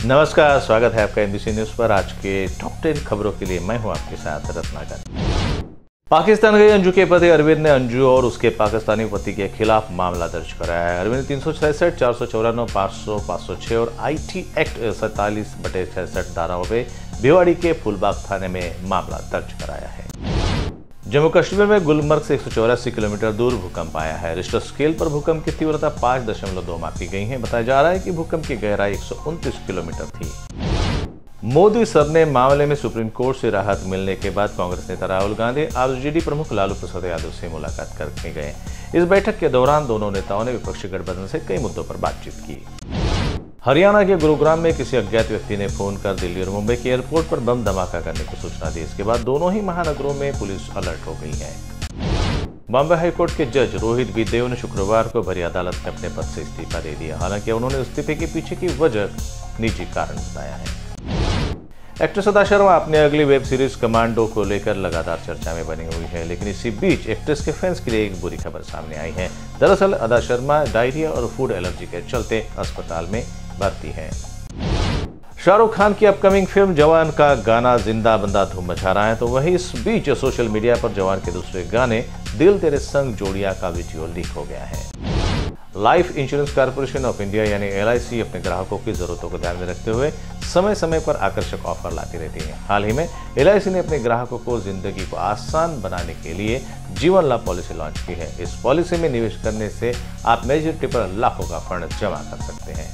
नमस्कार, स्वागत है आपका एनबीसी न्यूज पर। आज के टॉप 10 खबरों के लिए मैं हूं आपके साथ रत्नाकर। पाकिस्तान गए अंजू के पति अरविंद ने अंजू और उसके पाकिस्तानी पति के खिलाफ मामला दर्ज कराया है। अरविंद 366, 454, 500, 506 और IT एक्ट 47/66 धाराओं में भिवाड़ी के फूलबाग थाने में मामला दर्ज कराया है। जम्मू कश्मीर में गुलमर्ग से 184 किलोमीटर दूर भूकंप आया है। रिश्टर स्केल पर भूकंप की तीव्रता 5.2 मापी गई है। बताया जा रहा है कि भूकंप की गहराई 129 किलोमीटर थी। मोदी सर ने मामले में सुप्रीम कोर्ट से राहत मिलने के बाद कांग्रेस नेता राहुल गांधी आरजेडी प्रमुख लालू प्रसाद यादव से मुलाकात करके गए। इस बैठक के दौरान दोनों नेताओं ने विपक्षी गठबंधन से कई मुद्दों पर बातचीत की। हरियाणा के गुरुग्राम में किसी अज्ञात व्यक्ति ने फोन कर दिल्ली और मुंबई के एयरपोर्ट पर बम धमाका करने की सूचना दी। इसके बाद दोनों ही महानगरों में पुलिस अलर्ट हो गई है। बॉम्बे हाईकोर्ट के जज रोहित बीदेव ने शुक्रवार को भरी अदालत में अपने पद से इस्तीफा दे दिया। हालांकि उन्होंने इस्तीफे के पीछे की वजह निजी कारण बताया है। एक्ट्रेस अदा शर्मा अपनी अगली वेब सीरीज कमांडो को लेकर लगातार चर्चा में बनी हुई है, लेकिन इसी बीच एक्ट्रेस के फैंस के लिए एक बुरी खबर सामने आई है। दरअसल अदा शर्मा डायरिया और फूड एलर्जी के चलते अस्पताल में भर्ती है। शाहरुख खान की अपकमिंग फिल्म जवान का गाना जिंदा बंदा धूम मचा रहा है, तो वहीं इस बीच सोशल मीडिया पर जवान के दूसरे गाने दिल तेरे संग जोड़िया का वीडियो लीक हो गया है। Life insurance corporation of India यानी LIC अपने ग्राहकों की जरूरतों को ध्यान में रखते हुए समय समय पर आकर्षक ऑफर लाती रहती है। हाल ही में LIC ने अपने ग्राहकों को जिंदगी को आसान बनाने के लिए जीवन लाभ पॉलिसी लॉन्च की है। इस पॉलिसी में निवेश करने से आप मेच्योरिटी पर लाखों का फंड जमा कर सकते हैं।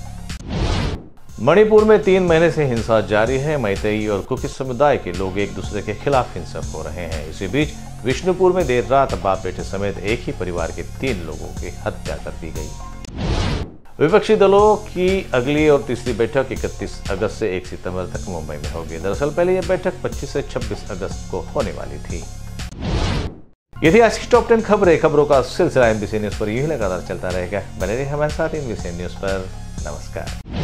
मणिपुर में 3 महीने से हिंसा जारी है। मैतेई और कुकी समुदाय के लोग एक दूसरे के खिलाफ हिंसक हो रहे हैं। इसी बीच विष्णुपुर में देर रात बाप बेटे समेत एक ही परिवार के 3 लोगों की हत्या कर दी गई। विपक्षी दलों की अगली और तीसरी बैठक 31 अगस्त से 1 सितंबर तक मुंबई में होगी। दरअसल पहले यह बैठक 25 से 26 अगस्त को होने वाली थी। ये थी आज की टॉप 10 खबरों का सिलसिला एनबीसी न्यूज पर यूं लगातार चलता रहेगा। बने रहिए हमारे साथ एनबीसी न्यूज पर। नमस्कार।